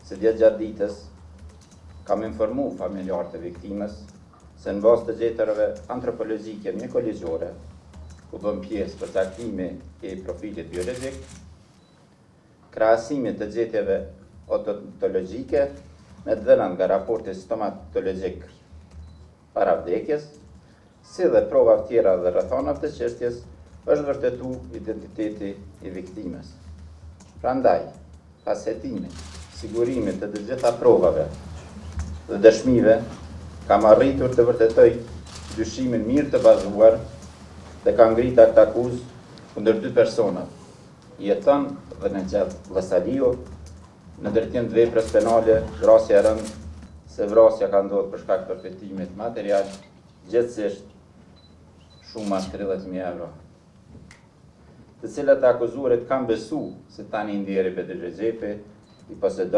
se gjatë ditës kam informu familjarët e viktimës se në bazë të gjetërave antropologjike mjekoligjore, ku bën pjesë përcaktimi i profilit biologjik, krahasimit të gjetjeve odontologjike me të dhënat nga raporti stomatologjik para vdekjes, si dhe prova tjera dhe rrethana të çështjes, është vërtetu identiteti i viktimës. Prandaj, pas hetimit, sigurimit të gjitha provave dhe dëshmive, kam arritur të vërtetoj dyshimin mirë të bazuar dhe kam ngrit akt akuzë kundër 2 persona, Jeton dhe Nexhat Vllazaliu, në drejtim të veprës penale, vrasja e rëndë, se vrasja ka ndodhur për shkak të përfitimit material, gjithsesi shuma 30.000 euro, të cilat akuzuarit kanë besu se tani ndjeri PDG Xhepi i posedon